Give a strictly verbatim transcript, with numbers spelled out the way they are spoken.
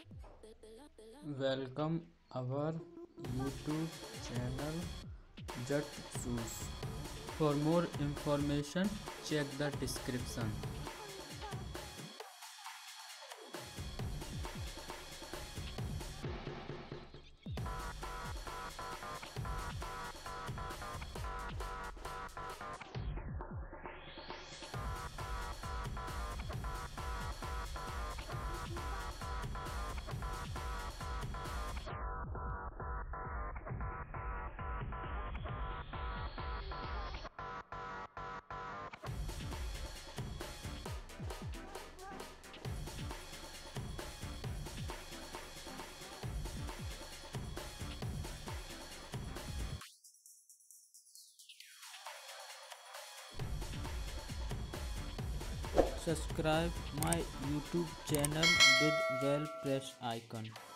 Welcome our YouTube channel JatShoes. For more information, check the description. Subscribe my YouTube channel with well press icon.